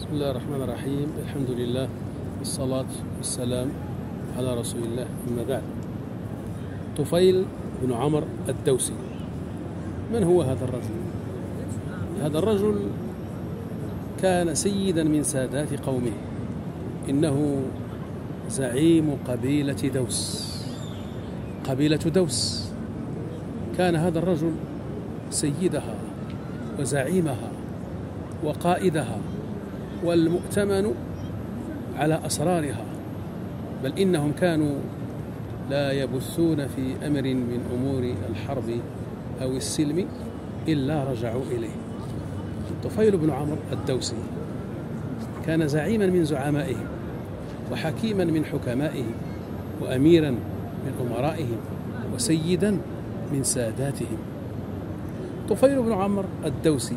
بسم الله الرحمن الرحيم. الحمد لله والصلاة والسلام على رسول الله، أما بعد. طفيل بن عمرو الدوسي، من هو هذا الرجل؟ هذا الرجل كان سيدا من سادات قومه، إنه زعيم قبيلة دوس. قبيلة دوس كان هذا الرجل سيدها وزعيمها وقائدها والمؤتمن على أسرارها، بل إنهم كانوا لا يبثون في أمر من أمور الحرب أو السلم إلا رجعوا إليه. طفيل بن عمرو الدوسي كان زعيما من زعمائهم، وحكيما من حكمائهم، وأميرا من أمرائهم، وسيدا من ساداتهم. طفيل بن عمرو الدوسي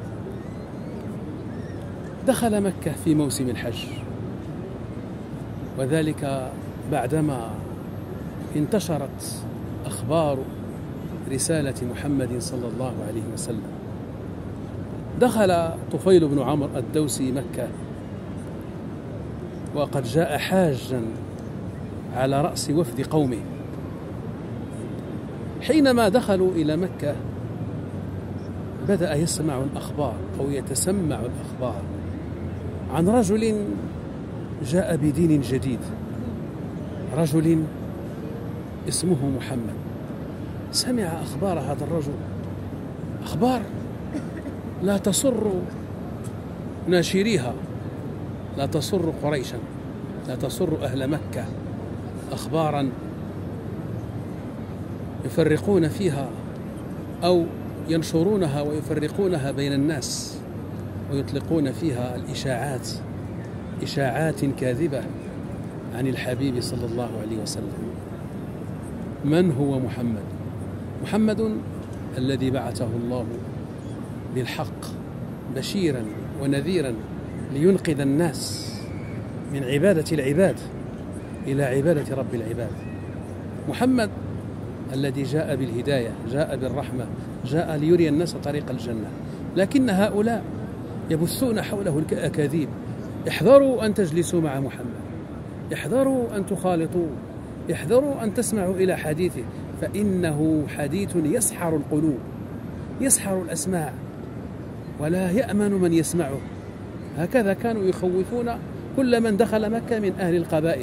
دخل مكة في موسم الحج، وذلك بعدما انتشرت أخبار رسالة محمد صلى الله عليه وسلم. دخل طفيل بن عمرو الدوسي مكة وقد جاء حاجا على رأس وفد قومه. حينما دخلوا إلى مكة بدأ يسمع الأخبار أو يتسمع الأخبار عن رجل جاء بدين جديد، رجل اسمه محمد. سمع أخبار هذا الرجل، أخبار لا تسر ناشريها، لا تسر قريشا، لا تسر أهل مكة، أخبارا يفرقون فيها أو ينشرونها ويفرقونها بين الناس، ويطلقون فيها الإشاعات، إشاعات كاذبة عن الحبيب صلى الله عليه وسلم. من هو محمد؟ محمد الذي بعثه الله بالحق بشيرا ونذيرا لينقذ الناس من عبادة العباد إلى عبادة رب العباد. محمد الذي جاء بالهداية، جاء بالرحمة، جاء ليري الناس طريق الجنة، لكن هؤلاء يبثون حوله الأكاذيب. احذروا أن تجلسوا مع محمد، احذروا أن تخالطوا، احذروا أن تسمعوا إلى حديثه، فإنه حديث يسحر القلوب، يسحر الأسماع، ولا يأمن من يسمعه. هكذا كانوا يخوفون كل من دخل مكة من أهل القبائل.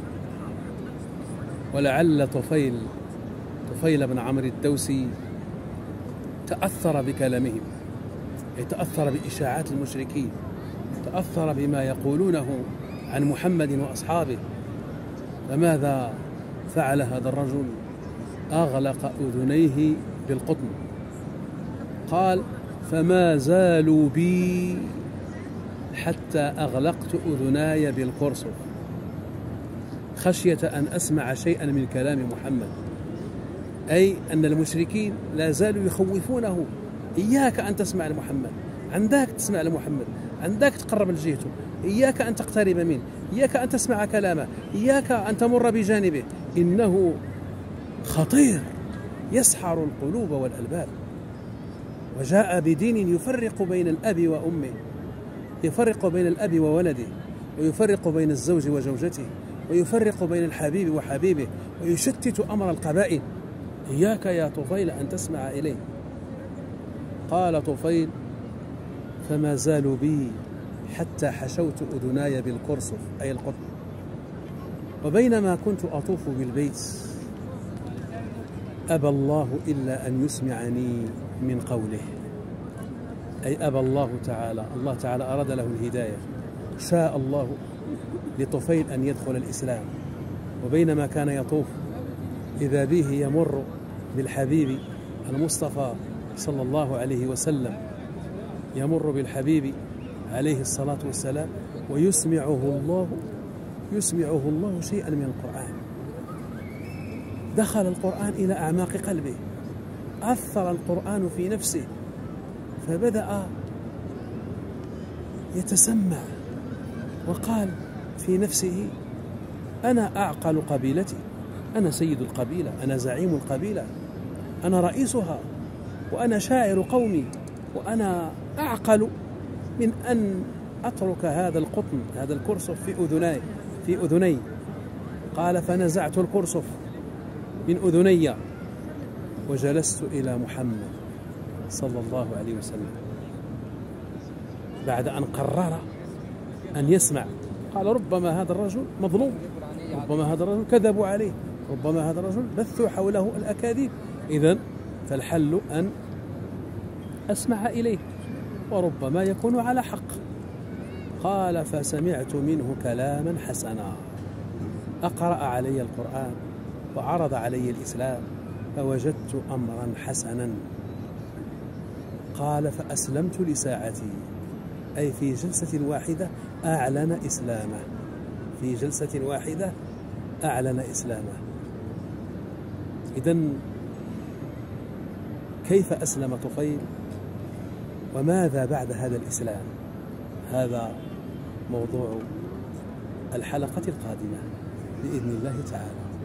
ولعل طفيل بن عمرو الدوسي تأثر بكلامهم، تأثر بإشاعات المشركين، تأثر بما يقولونه عن محمد وأصحابه. فماذا فعل هذا الرجل؟ أغلق أذنيه بالقطن. قال: فما زالوا بي حتى أغلقت أذناي بالقرصف، خشية أن أسمع شيئا من كلام محمد، أي أن المشركين لا زالوا يخوفونه: إياك أن تسمع لمحمد، عندك تسمع لمحمد، عندك تقرب لجهته، إياك أن تقترب منه، إياك أن تسمع كلامه، إياك أن تمر بجانبه، إنه خطير يسحر القلوب والألباب. وجاء بدين يفرق بين الأب وأمه، يفرق بين الأب وولده، ويفرق بين الزوج وزوجته، ويفرق بين الحبيب وحبيبه، ويشتت أمر القبائل. إياك يا طفيل أن تسمع إليه. قال طفيل: فما زالوا بي حتى حشوت أذناي بالقرصف، أي القطن. وبينما كنت أطوف بالبيت أبى الله إلا أن يسمعني من قوله، أي أبى الله تعالى أراد له الهداية، شاء الله لطفيل أن يدخل الإسلام. وبينما كان يطوف إذا به يمر بالحبيب المصطفى صلى الله عليه وسلم، يمر بالحبيب عليه الصلاة والسلام، ويسمعه الله شيئا من القرآن. دخل القرآن إلى أعماق قلبه، أثر القرآن في نفسه، فبدأ يتسمع وقال في نفسه: أنا أعقل قبيلتي، أنا سيد القبيلة، أنا زعيم القبيلة، أنا رئيسها، وأنا شاعر قومي، وأنا أعقل من أن أترك هذا القطن، هذا الكرسف في أذني. قال فنزعت الكرسف من أذني وجلست إلى محمد صلى الله عليه وسلم بعد أن قرر أن يسمع. قال ربما هذا الرجل مظلوم، ربما هذا الرجل كذبوا عليه، ربما هذا الرجل بثوا حوله الأكاذيب، إذن فالحل أن أسمع إليه وربما يكون على حق. قال فسمعت منه كلاما حسنا، أقرأ علي القرآن وعرض علي الإسلام فوجدت أمرا حسنا. قال فأسلمت لساعتي، أي في جلسة واحدة أعلن إسلامه، في جلسة واحدة أعلن إسلامه. إذن كيف أسلم طفيل وماذا بعد هذا الإسلام؟ هذا موضوع الحلقة القادمة بإذن الله تعالى.